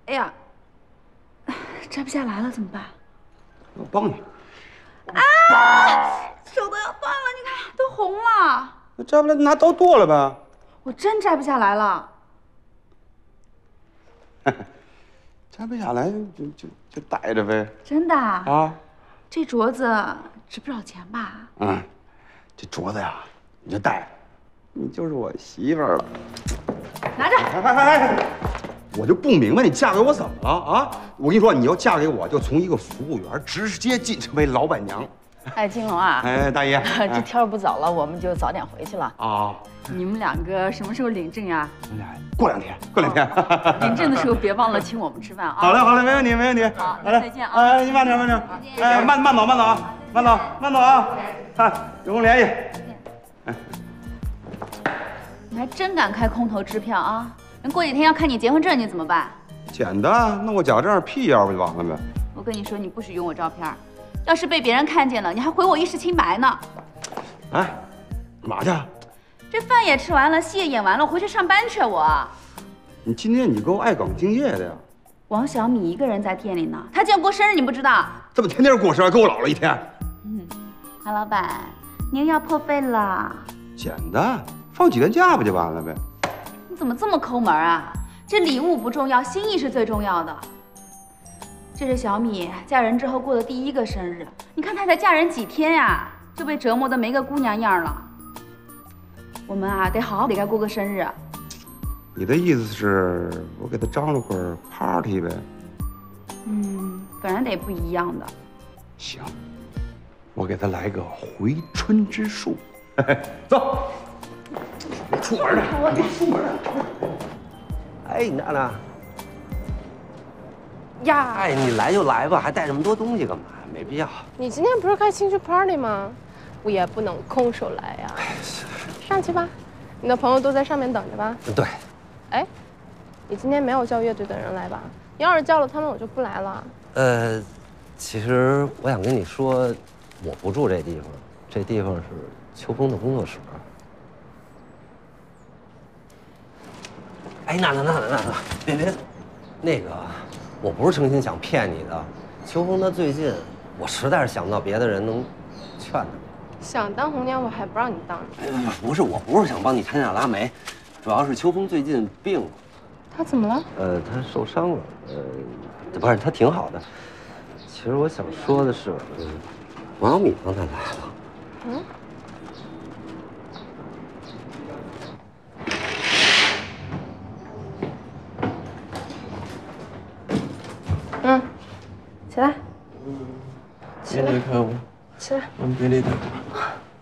哎呀，摘不下来了怎么办？ 我帮你。 啊！手都要断了，你看都红了。 那摘不来，拿刀剁了呗。 我真摘不下来了。 摘不下来就带着呗。 真的啊？ 这镯子值不少钱吧？ 嗯，这镯子呀，你就戴着，你就是我媳妇儿了。 拿着。 哎！我就不明白你嫁给我怎么了啊？我跟你说，你要嫁给我，就从一个服务员直接晋升为老板娘。 哎，金龙啊， 哎，大爷， 这天儿不早了，我们就早点回去了。 啊， 你们两个什么时候领证呀？ 我们俩过2天，过2天。 领证的时候别忘了请我们吃饭啊！ 好嘞，好嘞，没问题，没问题。 好， 好嘞， 再见啊！ 哎，你慢点，慢点。哎，慢走，慢走啊，慢走，慢走啊！看，有空联系。 你还真敢开空头支票啊！人过几天要看你结婚证，你怎么办？ 简单，弄个假证 P 一下不就完了呗？ 我跟你说，你不许用我照片，要是被别人看见了，你还毁我一世清白呢。 哎，干嘛去？ 这饭也吃完了，戏也演完了，我回去上班去。 你今天你够爱岗敬业的呀！ 王小米一个人在店里呢，他今天过生日，你不知道？ 这不天天过生日，给我老了一天。 韩老板，您要破费了。 简单，放几天假不就完了呗？ 你怎么这么抠门啊？这礼物不重要，心意是最重要的。这是小米嫁人之后过的第1个生日，你看她才嫁人几天呀，就被折磨得没个姑娘样了。我们啊，得好好给她过个生日。 你的意思是我给他张罗会儿 party 呗？ 反正得不一样的。 行，我给他来个回春之术。走，我出门了，我出门了。 哎，娜娜。呀，哎，你来就来吧，还带这么多东西干嘛？没必要。 你今天不是开兴趣 party 吗？我也不能空手来呀。上去吧，你的朋友都在上面等着吧。 对。 哎，你今天没有叫乐队的人来吧？你要是叫了他们，我就不来了。 其实我想跟你说，我不住这地方，这地方是秋风的工作室。哎，娜，别，那个，我不是诚心想骗你的。秋风他最近，我实在是想不到别的人能劝他。 想当红娘，我还不让你当呢。 哎，不是，我不是想帮你谈下拉煤，主要是秋风最近病了。 他怎么了？ 他受伤了。不是，他挺好的。其实我想说的是，王小米刚才来了。 起来。 别离开我。 起来。 别离开我。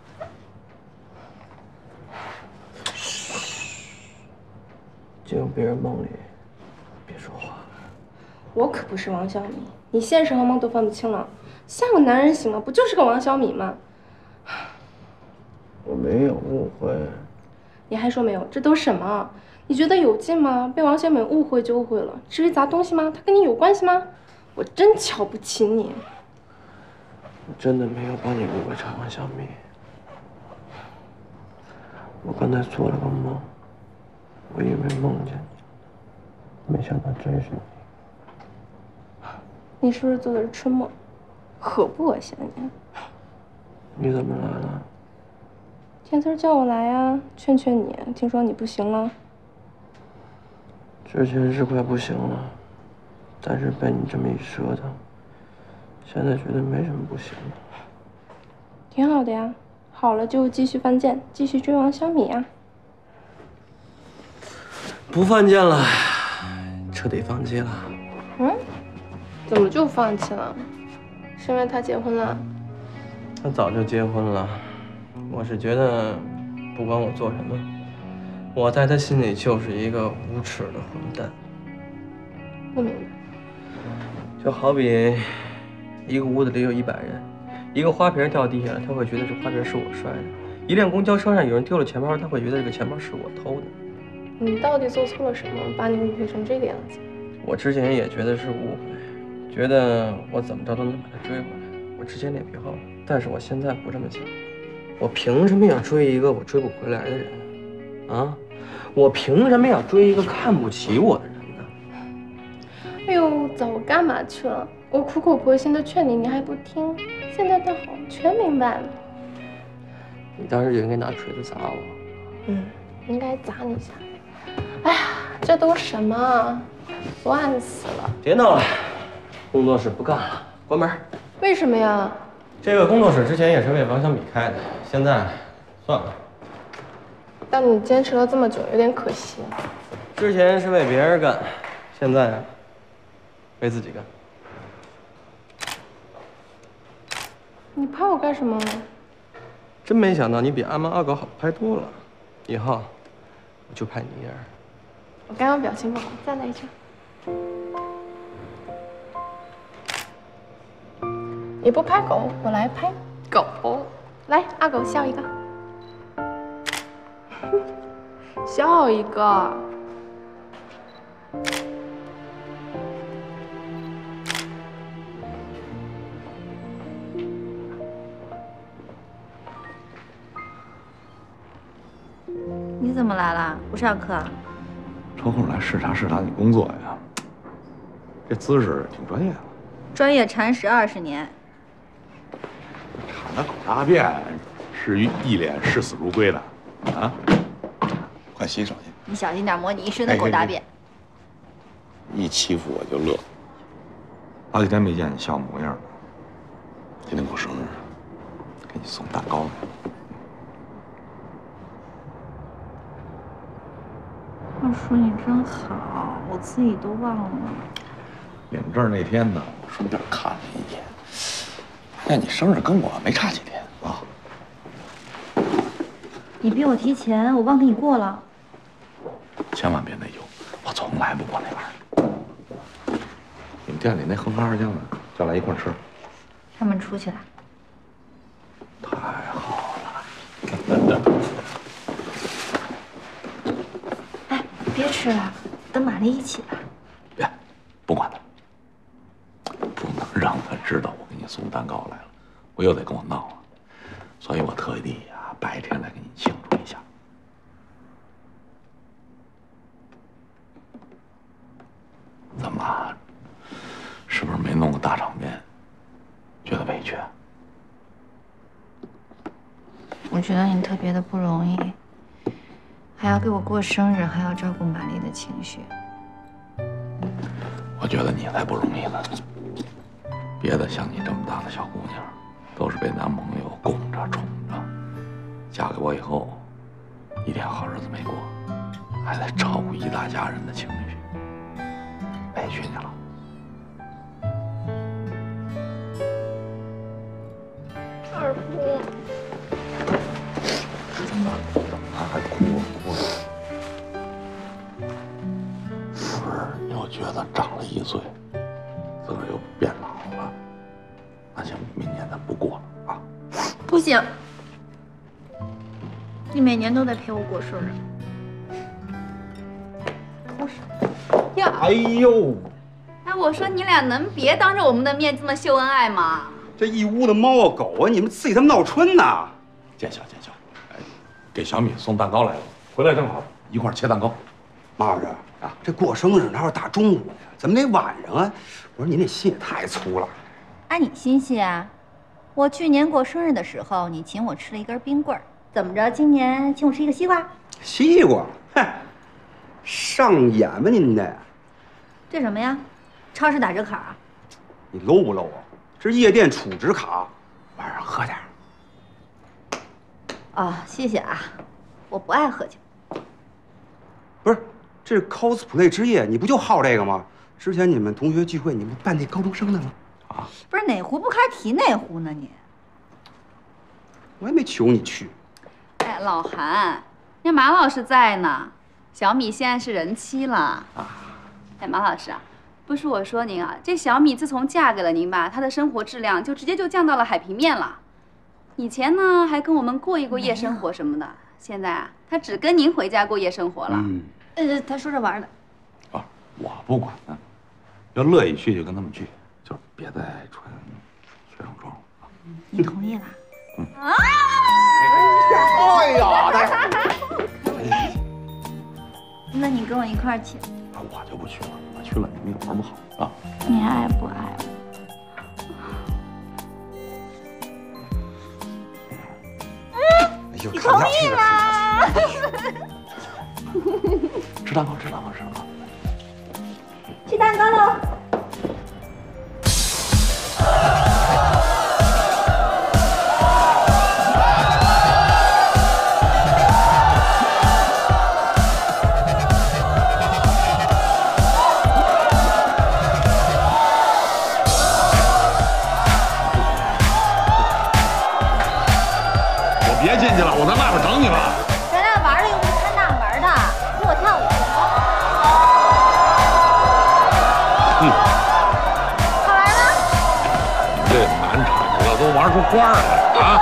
进入别人梦里，别说话。 我可不是王小米，你现实和梦都分不清了，像个男人行吗？不就是个王小米吗？ 我没有误会。 你还说没有？这都什么？你觉得有劲吗？被王小米误会就误会了，至于砸东西吗？他跟你有关系吗？我真瞧不起你。 我真的没有把你误会成王小米。我刚才做了个梦，我以为梦见你，没想到真是你。 你是不是做的是春梦？可不恶心你。 你怎么来了？ 天赐叫我来呀，劝劝你。听说你不行了。 之前是快不行了，但是被你这么一折腾，现在觉得没什么不行的。 挺好的呀，好了就继续犯贱，继续追王小米呀。 不犯贱了，彻底放弃了。 怎么就放弃了？是因为他结婚了？ 他早就结婚了，我是觉得，不管我做什么，我在他心里就是一个无耻的混蛋。 不明白。 就好比一个屋子里有100人，一个花瓶掉地下了，他会觉得这花瓶是我摔的；一辆公交车上有人丢了钱包，他会觉得这个钱包是我偷的。 你到底做错了什么，把你误会成这个样子？ 我之前也觉得是误会，觉得我怎么着都能把他追回来，我之前脸皮厚，但是我现在不这么想。我凭什么要追一个我追不回来的人啊？我凭什么要追一个看不起我的人呢？ 哎呦，早我干嘛去了？我苦口婆心的劝你，你还不听。现在倒好，全明白了。 你当时就应该拿锤子砸我。 应该砸你一下。哎呀，这都什么？算死了！ 别闹了，工作室不干了，关门。 为什么呀？ 这个工作室之前也是为王小米开的，现在算了。 但你坚持了这么久，有点可惜。 之前是为别人干，现在为自己干。 你拍我干什么？ 真没想到你比阿猫阿狗好拍多了，以后我就拍你一人。 我刚刚表情不好，再来一张。你不拍狗，我来拍狗。来，阿狗笑一个，笑一个。 你怎么来了？不上课？ 抽空来视察视察你工作呀，这姿势挺专业的。 专业铲屎20年。 铲的狗大便是一脸视死如归的，啊！快洗手去。 你小心点，抹你一身的狗大便。 一欺负我就乐。好几天没见你笑模样了。今天过生日，给你送蛋糕来。 二叔你真好，我自己都忘了。 领证那天呢，我顺便看了一眼，发现你生日跟我没差几天啊。 你比我提前，我忘给你过了。 千万别内疚，我从来不过那玩意儿。你们店里那横蛤二酱呢？叫来一块吃。 他们出去了。 太好了。 哎，别吃了，等玛丽一起吧。 别，不管他。不能让他知道我给你送蛋糕来了，我又得跟我闹了，所以我特地呀白天来给你庆祝一下。怎么了？是不是没弄个大场面，觉得委屈？ 我觉得你特别的不容易，还要给我过生日，还要照顾玛丽的情绪。 我觉得你才不容易呢。别的像你这么大的小姑娘，都是被男朋友供着宠着，嫁给我以后，一点好日子没过，还得照顾一大家人的情绪，委屈你了。 二姑， 怎么还哭呢？是不是又觉得长了1岁，自个儿又变老了？那行，明年咱不过了啊！ 不行，你每年都得陪我过生日。哭什么呀？ 哎呦， 哎，我说你俩能别当着我们的面这么秀恩爱吗？ 这一屋的猫啊狗啊，你们自己他妈闹春呢？ 见笑见笑，哎，给小米送蛋糕来了，回来正好一块儿切蛋糕。 马老师啊，这过生日哪有大中午的呀？怎么得晚上啊？我说您这心也太粗了。 按你心细啊！我去年过生日的时候，你请我吃了一根冰棍儿，怎么着？今年请我吃一个西瓜？ 西瓜，哼，上眼吧您的！ 这什么呀？超市打折卡？ 你 low 不 low 啊？这是夜店储值卡，晚上喝点。 哦，谢谢啊，我不爱喝酒。 不是，这是 cosplay 之夜，你不就好这个吗？之前你们同学聚会，你们扮那高中生的吗？啊， 不是哪壶不开提哪壶呢你？ 我也没求你去。 哎，老韩，人家马老师在呢，小米现在是人妻了。啊，哎，马老师啊，不是我说您啊，这小米自从嫁给了您吧，她的生活质量就直接就降到了海平面了。以前呢还跟我们过一过夜生活什么的，现在啊，她只跟您回家过夜生活了。他说着玩的。 啊，我不管呢，要乐意去就跟他们去，就是别再穿学生装了。 你同意了？ 啊！哎呀， 那你跟我一块儿去。 那我就不去了，我去了你们有什么好啊？ 你爱不爱我？ 哎呦，看不下去了。 吃蛋糕，吃蛋糕，吃蛋糕。 吃蛋糕喽！ 我别进去了，我在外边等你了。 咱俩玩的又不是看大门的，给我跳舞。好玩吗？ 这难产了，都玩出花来啊！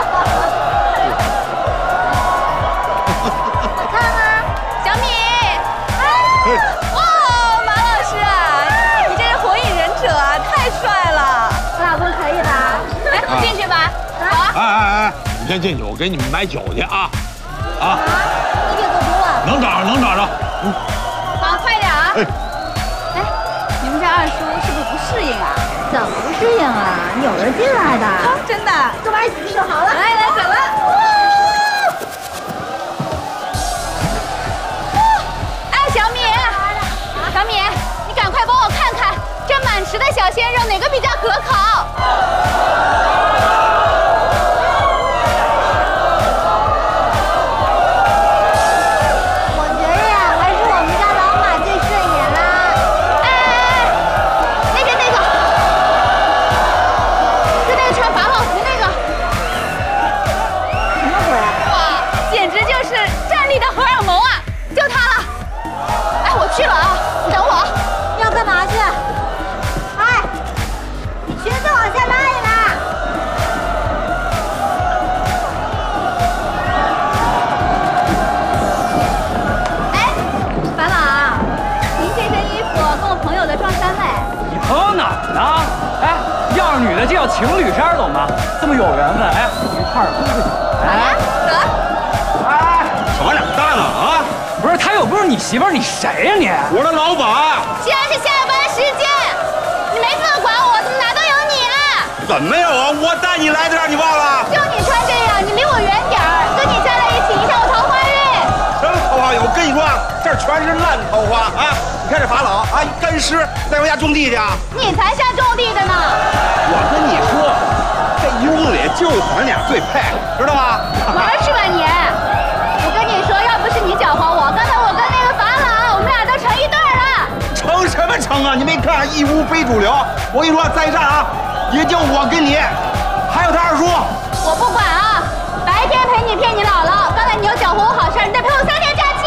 好看吗？小米，哇，马老师啊，你这是火影忍者啊，太帅了！我老公可以吧？来，进去吧。好啊。 哎，你先进去，我给你们买酒去啊！啊！ 你别给我丢了。 能找着，能找着。 好，快点啊！哎，你们家二叔是不是不适应啊？怎么不适应啊？你有人进来的。真的，跟玩一起就好了。来，走了。哎，小米，小米，你赶快帮我看看，这满池的小鲜肉哪个比较可口？去了啊！你等我。你要干嘛去？哎，你裙子往下拉一拉。哎，法老，您这身衣服跟我朋友的撞衫嘞。 你朋友哪儿呢？哎，要是女的就叫情侣衫，懂吗？这么有缘分，哎，一块儿出去。 哎，得。 哎，什么俩蛋啊啊！ 不是，她又不是你媳妇儿，你谁呀你？ 我的老板。 现在是下班时间，你没资格管我，怎么哪都有你啊？ 怎么没有啊？我带你来的这儿，你忘了？ 就你穿这样，你离我远点儿，跟你站在一起，影响我桃花运。 什么桃花运？我跟你说啊，这儿全是烂桃花啊！你看这法老啊，一干尸，再回家种地去啊！ 你才像种地的呢！ 我跟你说，这一屋子里就咱俩最配，知道吗？ 玩去吧你！我跟你说，要不是你搅和我，刚才我跟那个法老，我们俩都成一对了。 成什么成啊？你没看一屋非主流？我跟你说，在这儿啊，也就我跟你，还有他二叔。 我不管啊！白天陪你骗你姥姥，刚才你又搅和我好事，你得赔我3天假期。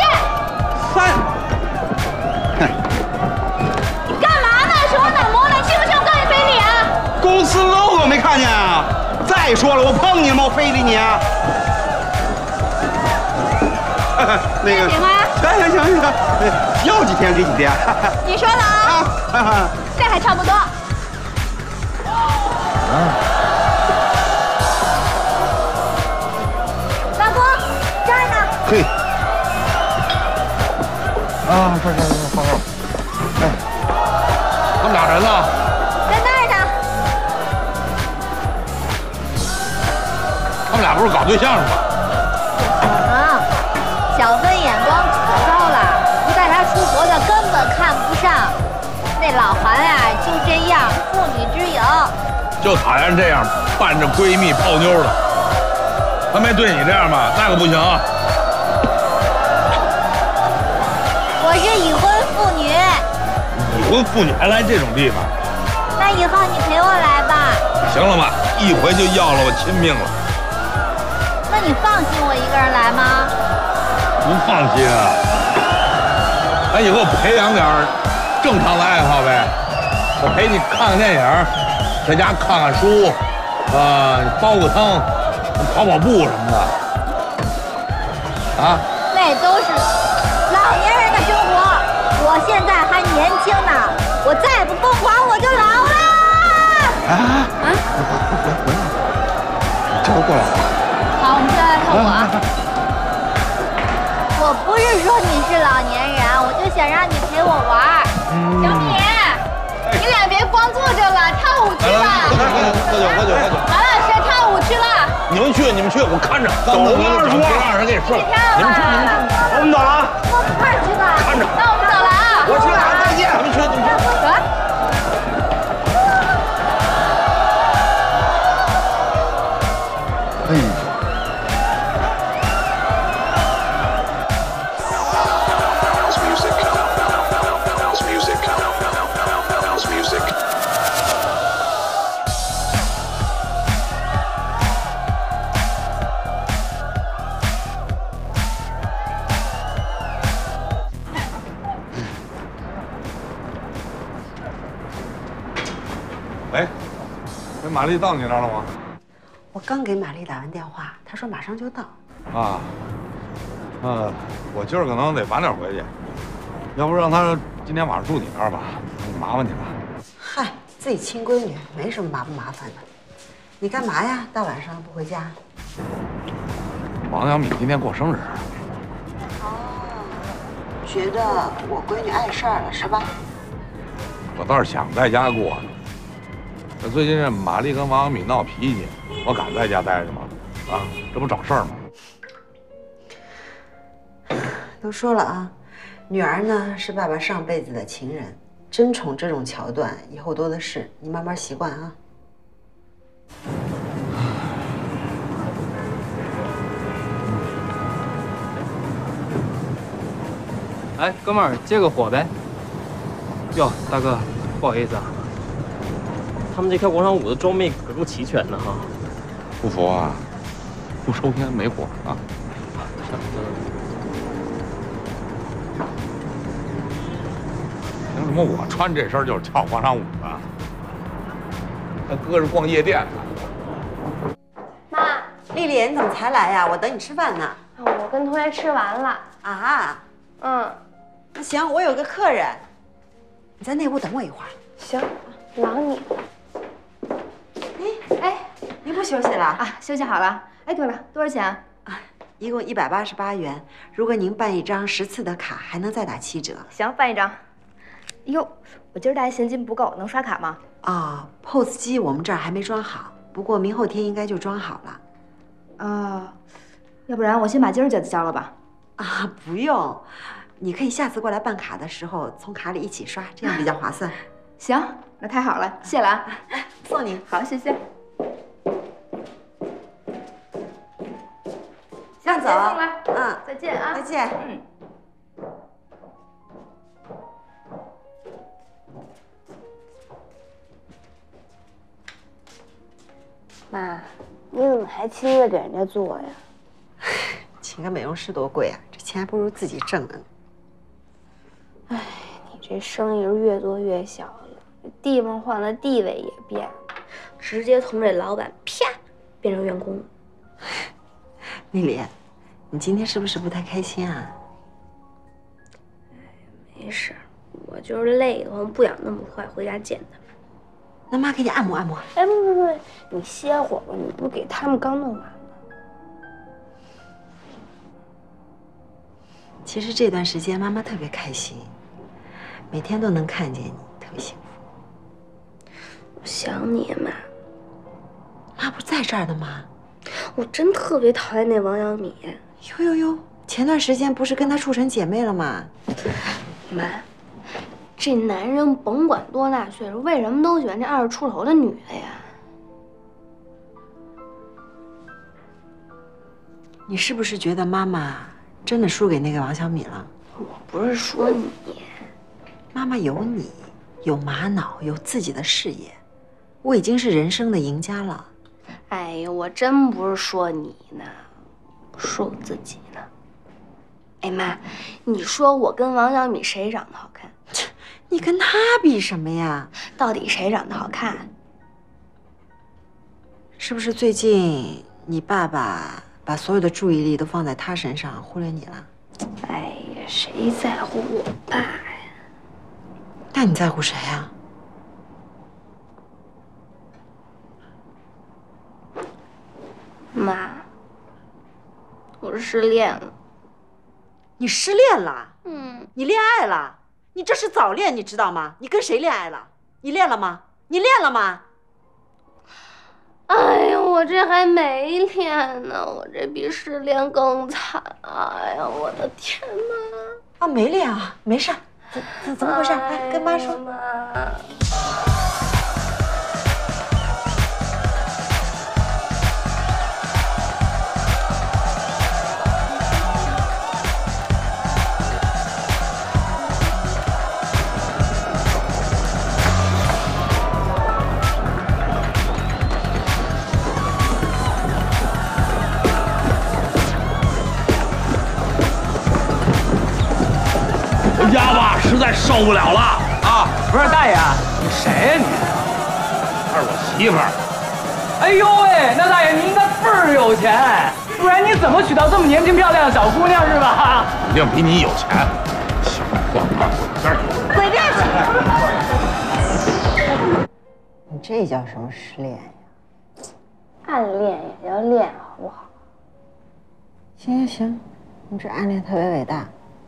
你干嘛呢？是我脑懵了，信不信我告你非礼啊？ 公司 logo 没看见啊？再说了，我碰你吗？我非礼你啊？那个行吗？ 行，要几天给几天。 你说了啊？这还差不多。老公，这儿呢。 嘿。 啊，是，放这儿。哎，他们俩人呢？ 在那儿呢。 他们俩不是搞对象是吗？ 啊，小芬眼光可高了，不带她出国的根本看不上。那老韩呀，就这样，妇女之友。 就讨厌这样伴着闺蜜泡妞的。他没对你这样吧？那可不行啊！ 我是已婚妇女。 已婚妇女还来这种地方？ 那以后你陪我来吧。 行了吧，一回就要了我亲命了。 那你放心我一个人来吗？ 不放心啊！咱以后培养点正常的爱好呗。我陪你看看电影，在家看看书，煲个汤，跑跑步什么的。啊？ 那都是老年人的生活。我现在还年轻呢，我再不疯狂我就老了。叫他过来。好，我们现在看我啊。我不是是说你是老年人，我就想让你陪我玩。小米，你俩别光坐着了，跳舞去吧。 喝酒。 马老师跳舞去了。 你们去，我看着。走，我说，别让人给你说了。你们去，我们走了啊。 我们一块去吧。 看着。 那我们走了啊。 我去了，再见。你们去。 走啊。 哎。喂，这玛丽到你那儿了吗？ 我刚给玛丽打完电话，她说马上就到。 啊，我今儿可能得晚点回去，要不让她今天晚上住你那儿吧，麻烦你了。 嗨，自己亲闺女，没什么麻不麻烦的。你干嘛呀？大晚上不回家？ 王小米今天过生日。 哦，觉得我闺女碍事儿了是吧？ 我倒是想在家过呢。这最近这玛丽跟王小米闹脾气，我敢在家待着吗？啊，这不找事儿吗？ 都说了啊，女儿呢是爸爸上辈子的情人，争宠这种桥段以后多的是，你慢慢习惯啊。 哎，哥们儿，接个火呗。哟，大哥，不好意思啊。 他们这跳广场舞的装备可够齐全的哈。 不服啊？不抽烟没火啊？凭什么我穿这身就是跳广场舞的？那哥是逛夜店的。 妈，丽丽，你怎么才来呀？我等你吃饭呢。 我跟同学吃完了。 啊？ 嗯。 那行，我有个客人，你在那屋等我一会儿。 行，忙你。 哎，您不休息了啊？休息好了。哎，对了，多少钱啊？一共188元。如果您办一张10次的卡，还能再打7折。 行，办一张。哟，我今儿带现金不够，能刷卡吗？ 啊 ，POS 机我们这儿还没装好，不过明后天应该就装好了。 啊，要不然我先把今儿结的交了吧？ 啊，不用，你可以下次过来办卡的时候从卡里一起刷，这样比较划算。 行，那太好了，谢了啊！ 来，送你。 好，谢谢。 先走。 送了。 嗯， 再见啊！ 再见。 嗯。 妈，你怎么还亲自给人家做呀？ 请个美容师多贵啊，这钱还不如自己挣呢。 哎，你这生意越做越小了，地方换了，地位也变了，直接从这老板啪变成员工了。 丽丽，你今天是不是不太开心啊？ 没事，我就是累得慌，不想那么快回家见他。 那妈给你按摩按摩。 哎，不，你歇会儿吧，你不是给他们刚弄完吗？ 其实这段时间妈妈特别开心，每天都能看见你，特别幸福。 我想你妈。 妈不在这儿的吗？ 我真特别讨厌那王小米。 哟，前段时间不是跟她处成姐妹了吗？ 妈。这男人甭管多大岁数，为什么都喜欢这20出头的女的呀？ 你是不是觉得妈妈真的输给那个王小米了？ 我不是说你， 妈妈有你，有玛瑙，有自己的事业，我已经是人生的赢家了。 哎呀，我真不是说你呢，说我自己呢。哎妈，你说我跟王小米谁长得好看？ 你跟他比什么呀？ 到底谁长得好看？ 是不是最近你爸爸把所有的注意力都放在他身上，忽略你了？ 哎呀，谁在乎我爸呀？ 那你在乎谁呀？ 妈，我失恋了。 你失恋了？ 嗯， 你恋爱了？你这是早恋，你知道吗？你跟谁恋爱了？你恋了吗？你恋了吗？ 哎呀，我这还没恋呢，我这比失恋更惨。哎呀，我的天哪！ 啊，没恋啊，没事。怎么回事？来跟妈说。 妈。 回家吧，实在受不了了啊！ 不是大爷，你谁呀你？ 她是我媳妇儿。 哎呦喂，那大爷您应该倍儿有钱，不然你怎么娶到这么年轻漂亮的小姑娘是吧？ 肯定比你有钱。小混蛋， 滚这儿去！你这叫什么失恋呀？ 暗恋也叫恋，好不好？ 行行行，你这暗恋特别伟大。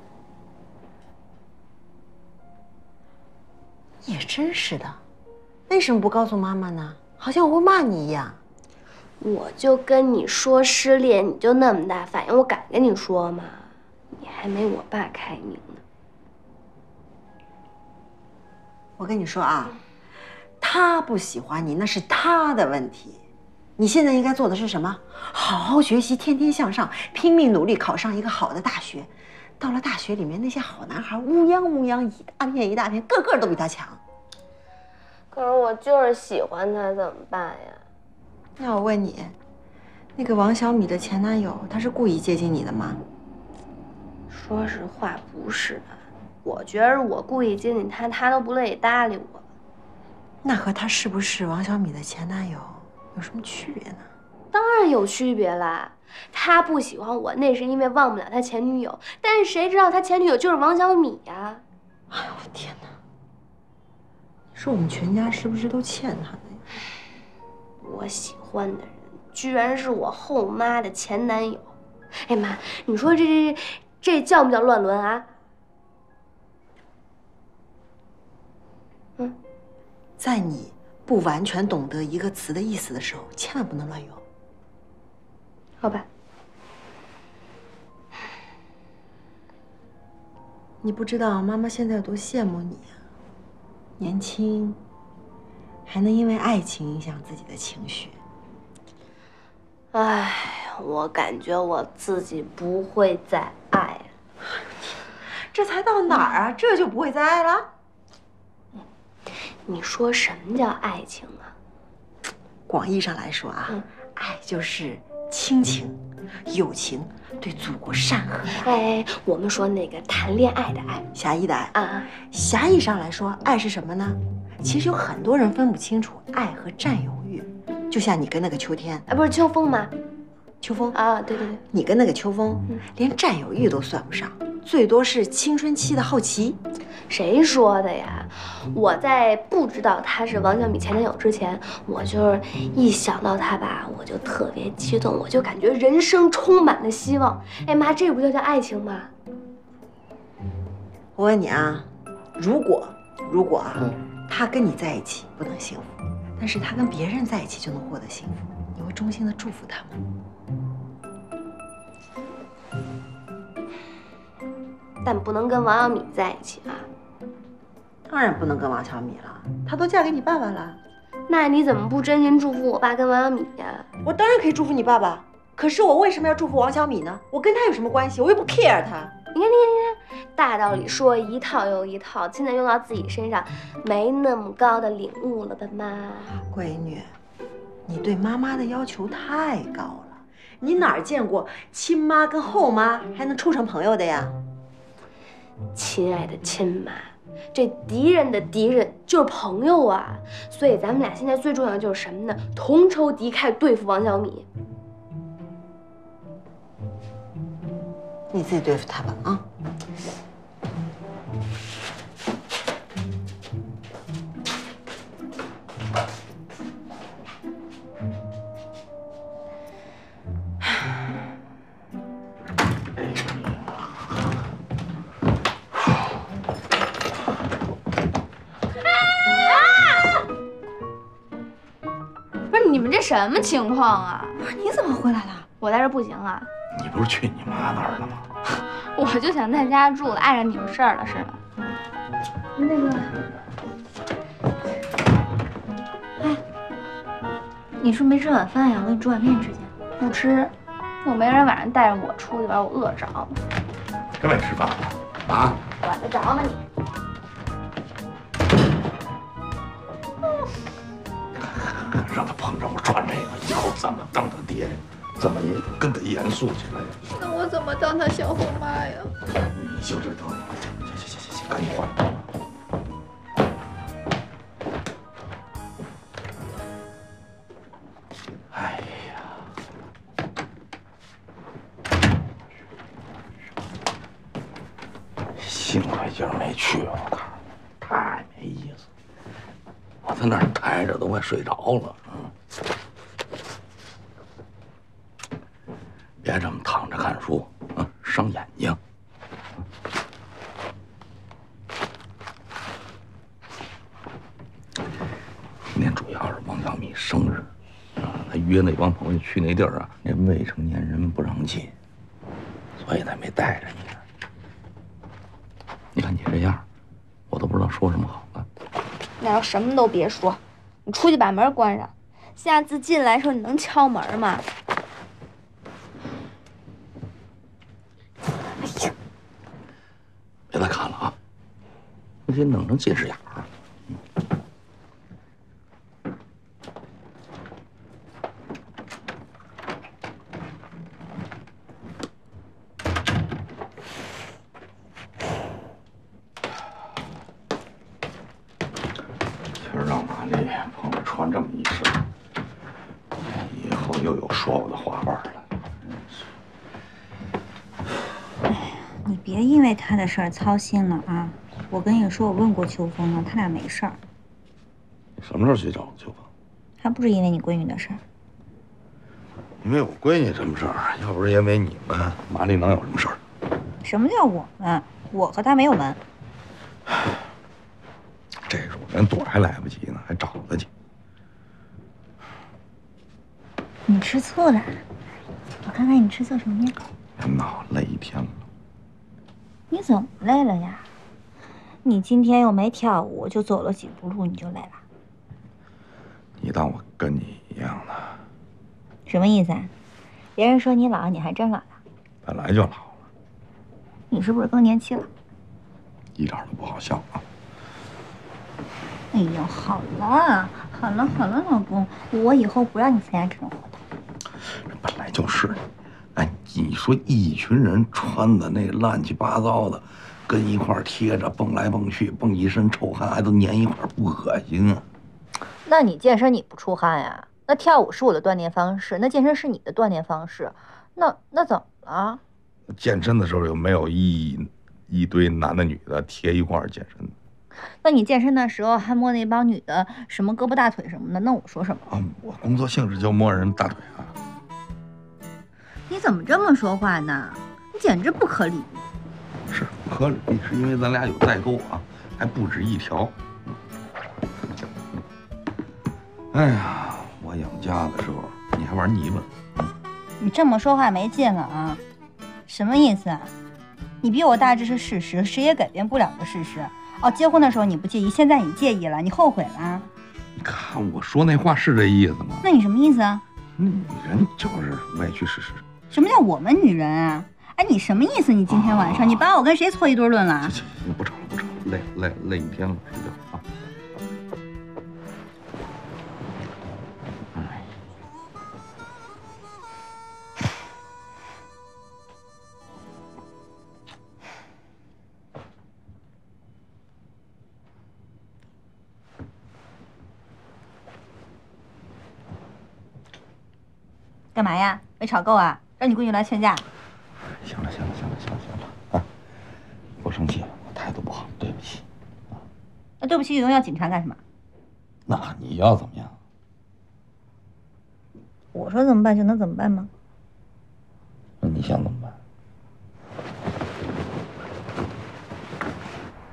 也真是的，为什么不告诉妈妈呢？好像我会骂你一样。 我就跟你说失恋，你就那么大反应，我敢跟你说吗？你还没我爸开明呢。 我跟你说啊，他不喜欢你那是他的问题。你现在应该做的是什么？好好学习，天天向上，拼命努力，考上一个好的大学。到了大学里面，那些好男孩乌泱乌泱，一大片一大片，个个都比他强。 可是我就是喜欢他，怎么办呀？ 那我问你，那个王小米的前男友，他是故意接近你的吗？ 说实话，不是的。我觉得我故意接近他，他都不乐意搭理我。 那和他是不是王小米的前男友有什么区别呢？ 当然有区别啦。他不喜欢我，那是因为忘不了他前女友。但是谁知道他前女友就是王小米呀？ 哎呦我天哪！你说我们全家是不是都欠他的呀？ 我喜欢的人居然是我后妈的前男友。哎妈，你说这叫不叫乱伦啊？嗯， 在你不完全懂得一个词的意思的时候，千万不能乱用。 好吧。 你不知道妈妈现在有多羡慕你呀！年轻，还能因为爱情影响自己的情绪。 哎，我感觉我自己不会再爱了。 这才到哪儿啊？这就不会再爱了？ 你说什么叫爱情啊？ 广义上来说啊，爱就是亲情、友情，对祖国善和的爱。 哎，我们说那个谈恋爱的爱， 狭义的爱啊。 狭义上来说，爱是什么呢？其实有很多人分不清楚爱和占有欲。就像你跟那个秋天， 不是秋风吗？ 秋风啊，对对对， 你跟那个秋风，连占有欲都算不上，最多是青春期的好奇。 谁说的呀？我在不知道他是王小米前男友之前，我就是一想到他吧，我就特别激动，我就感觉人生充满了希望。哎妈，这不就叫爱情吗？ 我问你啊，如果啊，他跟你在一起不能幸福，但是他跟别人在一起就能获得幸福，你会衷心的祝福他吗？ 但不能跟王小米在一起啊。 当然不能跟王小米了，她都嫁给你爸爸了。 那你怎么不真心祝福我爸跟王小米呀？ 我当然可以祝福你爸爸，可是我为什么要祝福王小米呢？我跟他有什么关系？我又不 care 他。 你看，大道理说一套又一套，现在用到自己身上，没那么高的领悟了吧，妈？ 闺女，你对妈妈的要求太高了。你哪儿见过亲妈跟后妈还能处成朋友的呀？ 亲爱的亲妈，这敌人的敌人就是朋友啊！所以咱们俩现在最重要的就是什么呢？同仇敌忾，对付王小米。 你自己对付他吧，啊！ 什么情况啊？ 你怎么回来了？ 我在这不行啊， 你不是去你妈那儿了吗？ 我就想在家住了，碍着你们事儿了似的。 那个，哎，你是没吃晚饭呀？我给你煮碗面吃去。 不吃，我没人晚上带着我出去玩，我饿着了。 真没吃饭啊？ 管得着吗你？ 让他碰着我穿这个，以后怎么当他爹，怎么也跟他严肃起来。 那我怎么当他小后妈呀？ 你就这德行，行，赶紧换。哎呀，幸亏今儿没去，我告诉你，太没意思。我在那儿待着都快睡着了。别这么躺着看书啊，伤眼睛。今天主要是王小米生日啊，他约那帮朋友去那地儿啊，那未成年人不让进，所以才没带着你呢。你看你这样，我都不知道说什么好了。 那要什么都别说，你出去把门关上，下次进来的时候你能敲门吗？哎呀， 别再看了啊，我给你弄成近视眼儿。让玛丽碰着穿这么一身，以后又有说我的话瓣了。 哎呀，你别因为他的事儿操心了啊！我跟你说，我问过秋风了，他俩没事儿。 什么时候去找秋风？ 还不是因为你闺女的事儿。 因为我闺女什么事儿？要不是因为你们，玛丽能有什么事儿？ 什么叫我们？我和他没有门。 这时候连躲还来不及呢，还找他去。 你吃醋了？我看看你吃醋什么样。 别闹，累一天了。 你怎么累了呀？你今天又没跳舞，就走了几步路，你就累了？ 你当我跟你一样的？ 什么意思啊？别人说你老，你还真老了？ 本来就老了。 你是不是更年期了？ 一点都不好笑啊！ 哎呦，好了，好了，好了，老公，我以后不让你参加这种活动。 这本来就是，哎，你说一群人穿的那乱七八糟的，跟一块儿贴着蹦来蹦去，蹦一身臭汗，还都粘一块儿，不恶心啊？ 那你健身你不出汗呀？那跳舞是我的锻炼方式，那健身是你的锻炼方式，那怎么了？ 健身的时候有没有一堆男的女的贴一块儿健身的？ 那你健身的时候还摸那帮女的什么胳膊大腿什么的，那我说什么啊？我工作性质就摸人大腿啊！ 你怎么这么说话呢？你简直不可理喻。 是不可理喻，是因为咱俩有代沟啊，还不止一条。哎呀，我养家的时候你还玩泥巴， 你这么说话没劲了啊？什么意思啊？你比我大，这是事实，谁也改变不了的事实。哦，结婚的时候你不介意，现在你介意了，你后悔了？ 你看我说那话是这意思吗？ 那你什么意思啊？ 女人就是委屈事实。 什么叫我们女人啊？哎，你什么意思？你今天晚上你把我跟谁搓一顿论了？ 行，不吵了，累一天了，睡觉啊。 干嘛呀？没吵够啊？让你闺女来劝架？ 行了啊！不生气，我态度不好，对不起。 那对不起，有用要警察干什么？ 那你要怎么样？ 我说怎么办就能怎么办吗？ 那你想怎么办？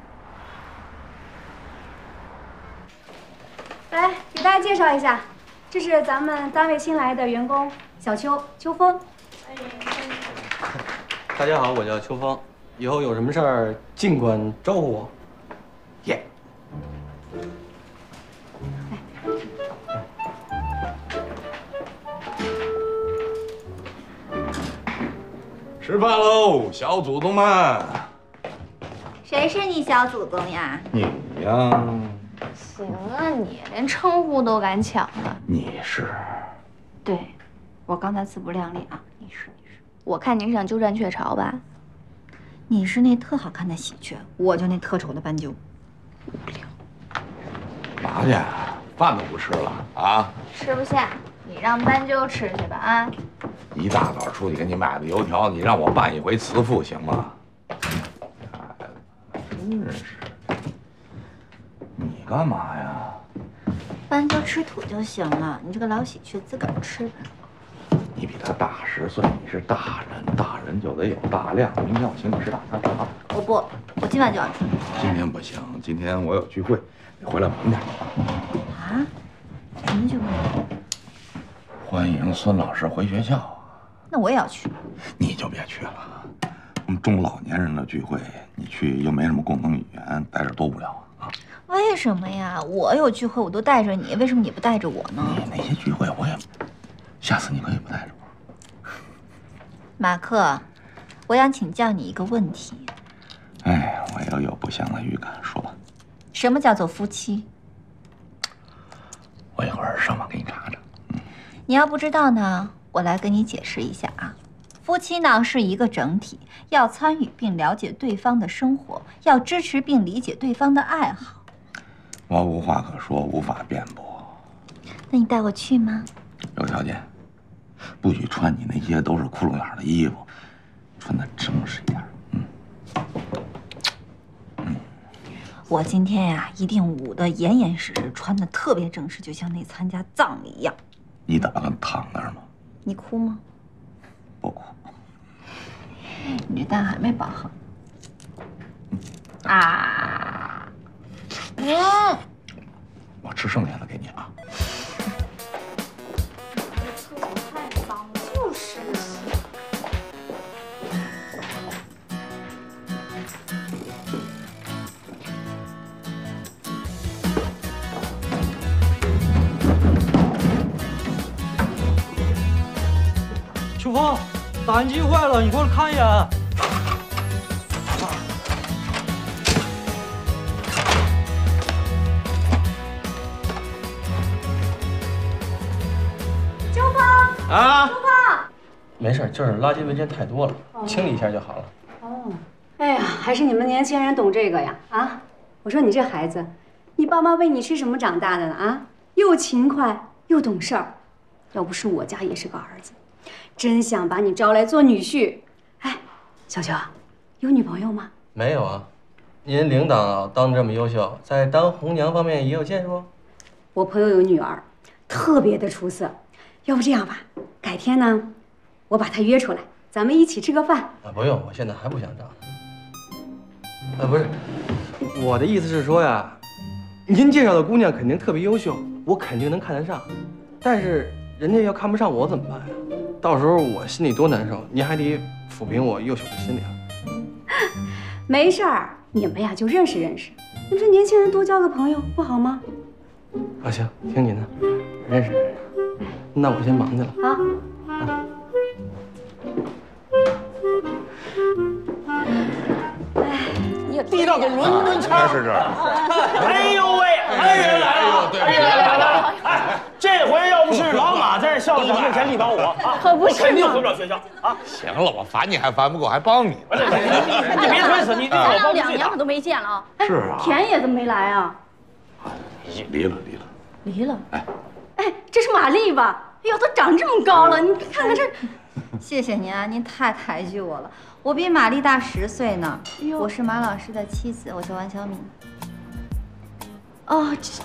来，给大家介绍一下， 这是咱们单位新来的员工小秋，秋风。 大家好，我叫秋风，以后有什么事儿尽管招呼我。耶。 吃饭喽，小祖宗们！ 谁是你小祖宗呀？ 你呀。 行啊，你连称呼都敢抢了。 你是？ 对，我刚才自不量力啊。你是。我看您是想鸠占鹊巢吧？ 你是那特好看的喜鹊，我就那特丑的斑鸠。 无聊。 嘛去？饭都不吃了啊？ 吃不下，你让斑鸠吃去吧啊！ 一大早出去给你买的油条，你让我办一回慈父行吗？真是。你干嘛呀？ 斑鸠吃土就行了，你这个老喜鹊自个儿吃吧。 你比他大10岁，你是大人，大人就得有大量。明天我请你吃大餐啊！ 我不，我今晚就要吃。 今天不行，今天我有聚会，你回来晚点。 啊？什么聚会？ 欢迎孙老师回学校。 那我也要去。 你就别去了，我们中老年人的聚会，你去又没什么共同语言，待着多无聊啊！ 为什么呀？我有聚会我都带着你，为什么你不带着我呢？ 你那些聚会我也，下次你可以不带着我。 马克，我想请教你一个问题。 哎，我又有不祥的预感，说吧。 什么叫做夫妻？ 我一会儿上网给你查查。 你要不知道呢，我来跟你解释一下啊。夫妻呢是一个整体，要参与并了解对方的生活，要支持并理解对方的爱好。 我无话可说，无法辩驳。 那你带我去吗？ 有条件，不许穿你那些都是窟窿眼的衣服，穿的正式一点。 我今天呀，一定捂得严严实实，穿的特别正式，就像那参加葬礼一样。 你打算躺那儿吗？ 你哭吗？ 不哭。 你这蛋还没包好。啊！ 我吃剩下的给你啊。 厕所太脏了，就是。 秋风，打印机坏了，你过来看一眼。 秋风啊， 秋风， 没事，就是垃圾文件太多了，清理一下就好了。 哦，哎呀，还是你们年轻人懂这个呀！啊，我说你这孩子，你爸妈喂你吃什么长大的呢？啊，又勤快又懂事儿，要不是我家也是个儿子。真想把你招来做女婿。哎，小秋，有女朋友吗？ 没有啊，您领导当这么优秀，在当红娘方面也有建树。 我朋友有女儿，特别的出色。要不这样吧，改天呢，我把她约出来，咱们一起吃个饭。 啊，不用，我现在还不想找。不是，我的意思是说呀，您介绍的姑娘肯定特别优秀，我肯定能看得上，但是人家要看不上我怎么办呀？到时候我心里多难受，您还得抚平我幼小的心灵。 没事儿，你们呀就认识认识，你们这年轻人多交个朋友不好吗？ 啊，行，听您的，认识认识。那我先忙去了。 好。 地道的伦敦腔。 是这。 哎呦喂，恩人来了！ 对， 恩人来了！哎，这回要不是老马在校长面前力保我啊， 可不是肯定回不了学校啊。 行了，我烦你还烦不够，还帮你。 你别推辞，你咱俩2年可都没见了啊。 是啊。 田野怎么没来啊？ 离了。 离了。 哎，这是玛丽吧？哎呦，都长这么高了，你看看这。 谢谢您啊，您太抬举我了。我比玛丽大10岁呢。我是马老师的妻子，我叫王小敏。 哦，这。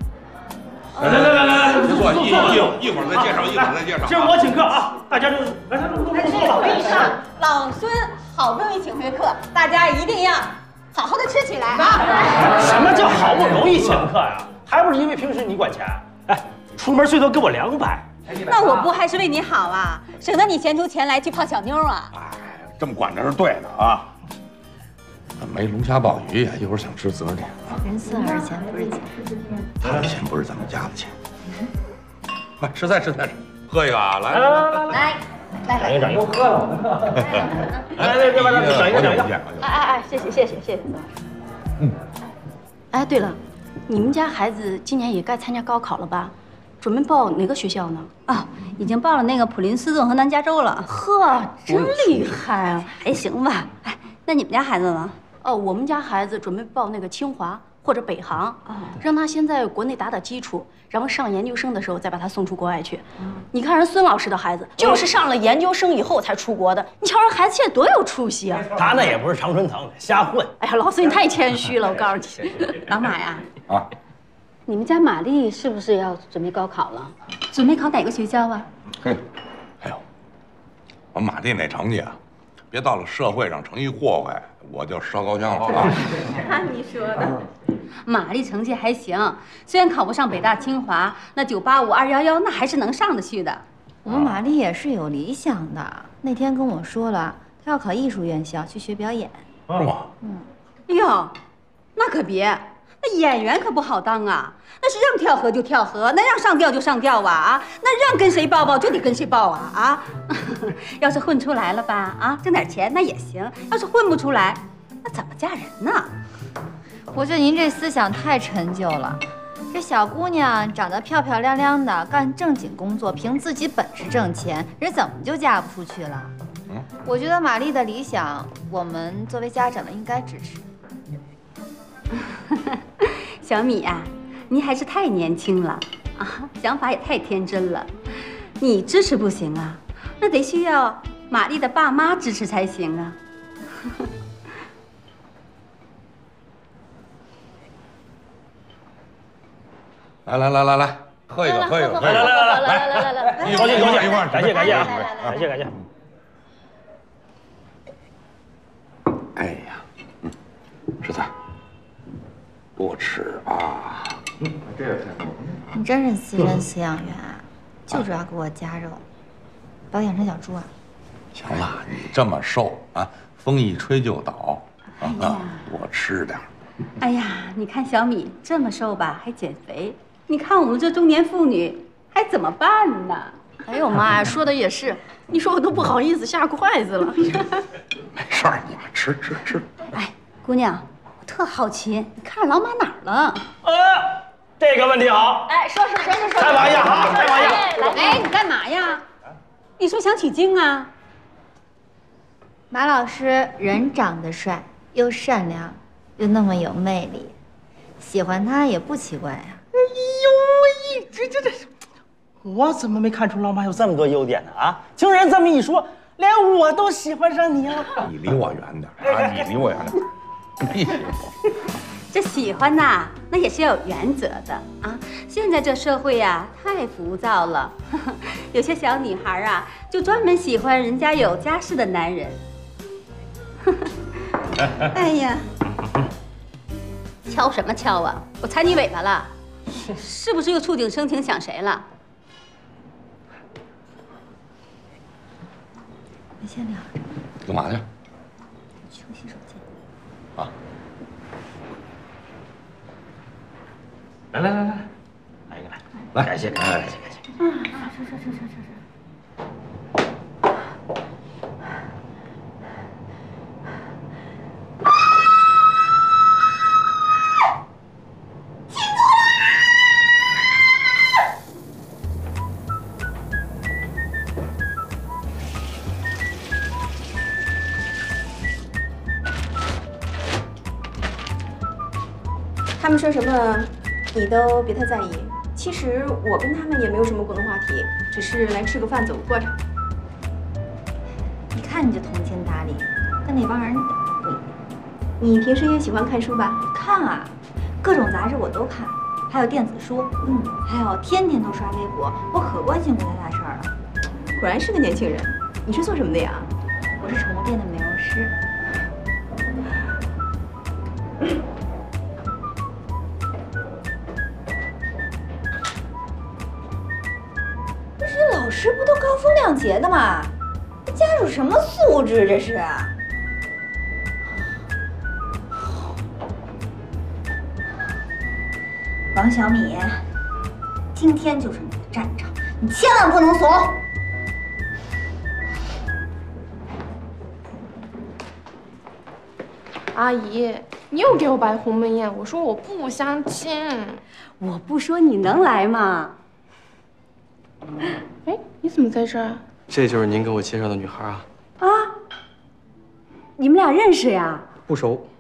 来， 坐，一会儿再介绍，一会儿再介绍。 今儿我请客啊，大家就来， 我跟你说，老孙好不容易请回客，大家一定要好好的吃起来啊！ 什么叫好不容易请客呀？还不是因为平时你管钱？哎， 出门最多给我200。 那我不还是为你好啊，省得你闲出钱来去泡小妞啊。 哎，这么管着是对的啊。没龙虾鲍鱼呀，一会儿想吃自个儿点啊。 人4还是钱不是钱， 他的钱不是咱们家的钱。来，吃菜，喝一个啊！来， 来， 长一个， 我喝了。 来，这边长一个。 哎，谢谢。哎，对了，你们家孩子今年也该参加高考了吧？准备报哪个学校呢？ 啊，已经报了那个普林斯顿和南加州了。 呵，真厉害啊！ 还行吧。哎，那你们家孩子呢？ 哦，我们家孩子准备报那个清华或者北航，让他先在国内打基础，然后上研究生的时候再把他送出国外去。你看人孙老师的孩子，就是上了研究生以后才出国的。你瞧人孩子现在多有出息啊！ 他那也不是常春藤，瞎混。 哎呀，老孙你太谦虚了，我告诉你。 老马呀， 啊， 你们家玛丽是不是要准备高考了？ 准备考哪个学校啊？ 嘿，哎呦，我马丽那成绩啊，别到了社会上成一祸害，我就烧高香了啊！ 看你说的，玛丽成绩还行，虽然考不上北大清华，那985、211那还是能上得去的。 我们玛丽也是有理想的，那天跟我说了，她要考艺术院校去学表演。 哇， 哎呦，那可别，那演员可不好当啊，那是让跳河就跳河，那让上吊就上吊啊，那让跟谁抱就得跟谁抱啊！要是混出来了吧，挣点钱那也行；要是混不出来，那怎么嫁人呢？ 我觉得您这思想太陈旧了。这小姑娘长得漂漂亮亮的，干正经工作，凭自己本事挣钱，人怎么就嫁不出去了？我觉得玛丽的理想，我们作为家长的应该支持。 小米啊，你还是太年轻了啊，想法也太天真了。你支持不行啊，那得需要玛丽的爸妈支持才行啊。 来，喝一个， 来，高兴，感谢啊，感谢。 哎呀，吃菜，多吃啊。这个菜， 你真是私人饲养员啊，就知道给我夹肉，把我养成小猪啊！ 行了，你这么瘦啊，风一吹就倒啊，多吃点。 哎呀，你看小米这么瘦吧，还减肥。你看我们这中年妇女还怎么办呢？ 哎呦妈呀，说的也是，你说我都不好意思下筷子了。 没事儿，你们吃。 哎，姑娘，我特好奇，你看着老马哪儿了？ 这个问题好。 哎，说。 采访一下啊，采访一下。 哎，你干嘛呀？你是不是想取经啊？ 马老师人长得帅，又善良，又那么有魅力，喜欢他也不奇怪呀。 哎呦喂，这，我怎么没看出老马有这么多优点呢？啊，听人这么一说，连我都喜欢上你了。 你离我远点啊！你离我远点。你喜欢这喜欢呐，那也是要有原则的啊！现在这社会呀，太浮躁了，有些小女孩啊，就专门喜欢人家有家室的男人。哎呀，敲什么敲啊？我踩你尾巴了，是不是又触景生情想谁了？ 你先聊着。 干嘛去？ 去洗手间。 啊。 来，来一个来，感谢。 吃。 他们说什么，你都别太在意。其实我跟他们也没有什么共同话题，只是来吃个饭，走个过场。 你看你这通情达理，跟那帮人不一样。 你平时也喜欢看书吧？ 看啊，各种杂志我都看，还有电子书，还有天天都刷微博，我可关心国家大事儿了。 果然是个年轻人。你是做什么的呀？ 我是宠物店的美容师。 师不都高风亮节的吗？这家属什么素质这是？王小米，今天就是你的战场，你千万不能怂。 阿姨，你又给我摆鸿门宴，我说我不相亲。 我不说你能来吗？ 哎，你怎么在这儿？ 这就是您给我介绍的女孩啊？ 啊，你们俩认识呀？ 不熟。